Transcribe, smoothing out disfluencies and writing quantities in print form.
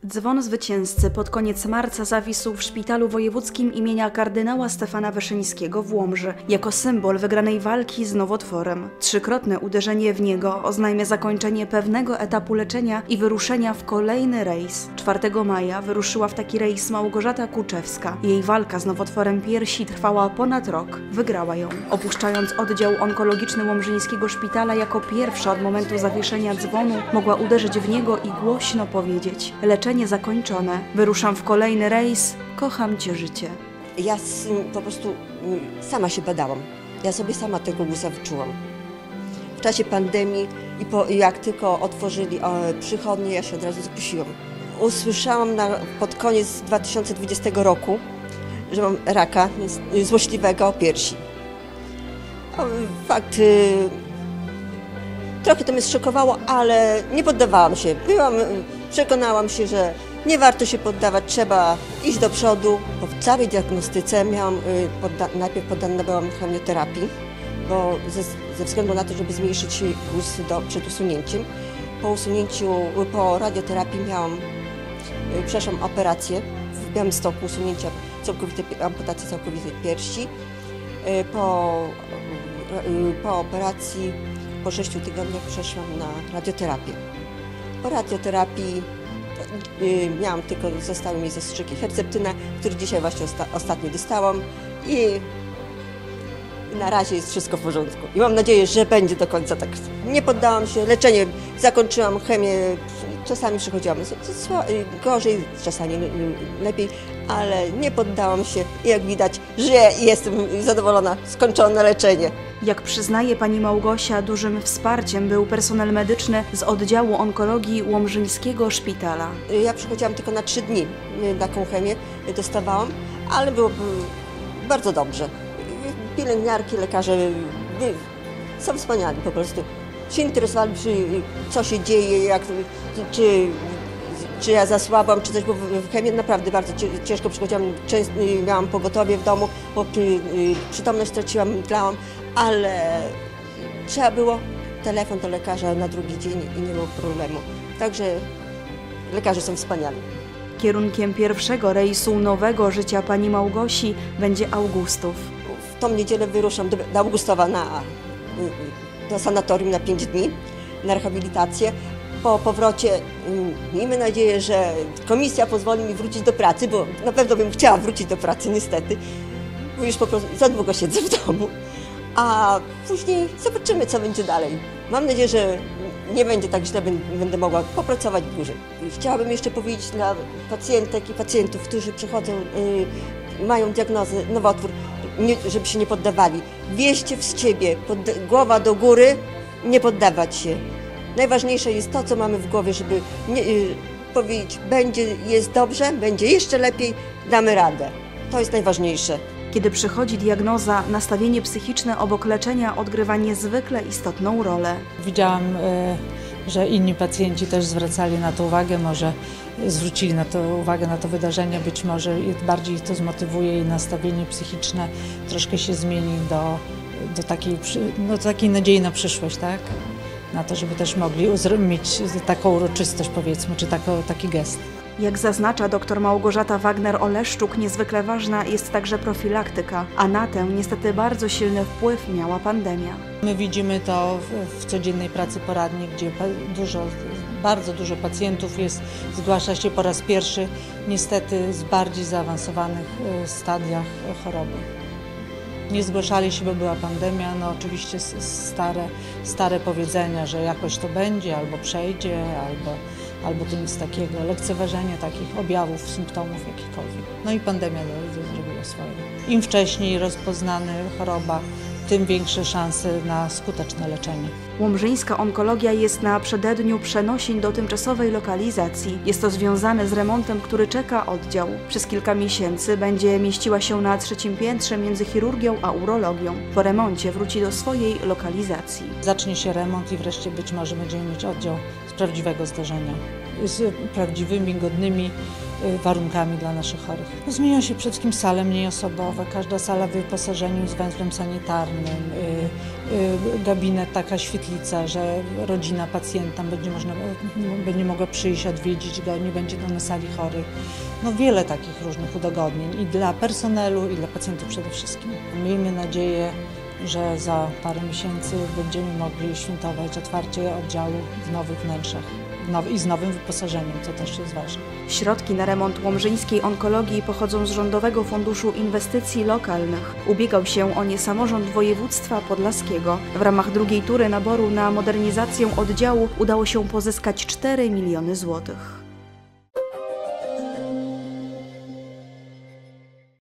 Dzwon zwycięzcy pod koniec marca zawisł w szpitalu wojewódzkim imienia kardynała Stefana Wyszyńskiego w Łomży jako symbol wygranej walki z nowotworem. Trzykrotne uderzenie w niego oznajmia zakończenie pewnego etapu leczenia i wyruszenia w kolejny rejs. 4 maja wyruszyła w taki rejs Małgorzata Kuczewska. Jej walka z nowotworem piersi trwała ponad rok. Wygrała ją. Opuszczając oddział onkologiczny Łomżyńskiego Szpitala jako pierwsza od momentu zawieszenia dzwonu mogła uderzyć w niego i głośno powiedzieć: leczenie zakończone. Wyruszam w kolejny rejs. Kocham Cię, życie. Ja po prostu sama się badałam. Ja sobie sama tego guza wyczułam. W czasie pandemii i jak tylko otworzyli przychodnie, ja się od razu zgłosiłam. Usłyszałam pod koniec 2020 roku, że mam raka złośliwego piersi. Fakt, trochę to mnie zszokowało, ale nie poddawałam się. Przekonałam się, że nie warto się poddawać, trzeba iść do przodu. Po całej diagnostyce najpierw poddana byłam chemioterapii, bo ze względu na to, żeby zmniejszyć guz przed usunięciem. Po radioterapii przeszłam operację w Białymstoku, amputację całkowitej piersi. Po operacji po 6 tygodniach przeszłam na radioterapię. Po radioterapii zostały mi zastrzyki Herceptyna, który dzisiaj właśnie ostatnio dostałam i na razie jest wszystko w porządku. I mam nadzieję, że będzie do końca tak. Nie poddałam się, leczenie zakończyłam, chemię czasami przychodziłam gorzej, czasami lepiej, ale nie poddałam się i jak widać, żyję i jestem zadowolona, skończone leczenie. Jak przyznaje pani Małgosia, dużym wsparciem był personel medyczny z oddziału onkologii Łomżyńskiego Szpitala. Ja przychodziłam tylko na 3 dni, taką chemię dostawałam, ale było bardzo dobrze. Pielęgniarki, lekarze są wspaniali po prostu. Się interesowali, co się dzieje, czy ja zasłabłam, czy coś, bo w chemii naprawdę bardzo ciężko przychodziłam, miałam pogotowie w domu, bo przytomność straciłam, mdlałam, ale trzeba było telefon do lekarza na drugi dzień i nie było problemu. Także lekarze są wspaniali. Kierunkiem pierwszego rejsu nowego życia pani Małgosi będzie Augustów. W tą niedzielę wyruszam do Augustowa do sanatorium na 5 dni, na rehabilitację. Po powrocie miejmy nadzieję, że komisja pozwoli mi wrócić do pracy, bo na pewno bym chciała wrócić do pracy niestety, bo już po prostu za długo siedzę w domu. A później zobaczymy, co będzie dalej. Mam nadzieję, że nie będzie tak źle, będę mogła popracować dłużej. Chciałabym jeszcze powiedzieć dla pacjentek i pacjentów, którzy przychodzą, mają diagnozę nowotwór, żeby się nie poddawali. Wierzcie w siebie, głowa do góry, nie poddawać się. Najważniejsze jest to, co mamy w głowie, żeby powiedzieć, jest dobrze, będzie jeszcze lepiej, damy radę. To jest najważniejsze. Kiedy przychodzi diagnoza, nastawienie psychiczne obok leczenia odgrywa niezwykle istotną rolę. Widziałam, że inni pacjenci też zwracali na to uwagę, może zwrócili na to uwagę, na to wydarzenie, być może bardziej ich to zmotywuje i nastawienie psychiczne troszkę się zmieni do takiej nadziei na przyszłość, tak? Na to, żeby też mogli mieć taką uroczystość, powiedzmy, czy taki gest. Jak zaznacza dr Małgorzata Wagner-Oleszczuk, niezwykle ważna jest także profilaktyka, a na tę niestety bardzo silny wpływ miała pandemia. My widzimy to w codziennej pracy poradni, gdzie bardzo dużo pacjentów zgłasza się po raz pierwszy niestety z bardziej zaawansowanych stadiach choroby. Nie zgłaszali się, bo była pandemia, no oczywiście stare powiedzenia, że jakoś to będzie, albo przejdzie, albo to nic takiego, lekceważenie takich objawów, symptomów jakichkolwiek. No i pandemia zrobiła swoje. Im wcześniej rozpoznana choroba, tym większe szanse na skuteczne leczenie. Łomżyńska onkologia jest na przededniu przenosin do tymczasowej lokalizacji. Jest to związane z remontem, który czeka oddział. Przez kilka miesięcy będzie mieściła się na 3. piętrze między chirurgią a urologią. Po remoncie wróci do swojej lokalizacji. Zacznie się remont i wreszcie być może będziemy mieć oddział z prawdziwego zdarzenia, z prawdziwymi, godnymi warunkami dla naszych chorych. Zmienią się przede wszystkim sale mniej osobowe, każda sala w wyposażeniu z węzłem sanitarnym, gabinet, taka świetlica, że rodzina pacjenta będzie mogła przyjść, odwiedzić go, nie będzie na sali chorych. No wiele takich różnych udogodnień i dla personelu, i dla pacjentów przede wszystkim. Miejmy nadzieję, że za parę miesięcy będziemy mogli świętować otwarcie oddziału w nowych wnętrzach i z nowym wyposażeniem, co też jest ważne. Środki na remont łomżyńskiej onkologii pochodzą z Rządowego Funduszu Inwestycji Lokalnych. Ubiegał się o nie samorząd województwa podlaskiego. W ramach drugiej tury naboru na modernizację oddziału udało się pozyskać 4 miliony złotych.